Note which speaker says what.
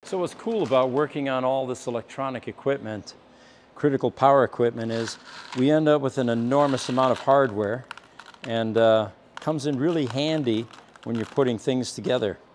Speaker 1: So what's cool about working on all this electronic equipment, critical power equipment, is we end up with an enormous amount of hardware, and comes in really handy when you're putting things together.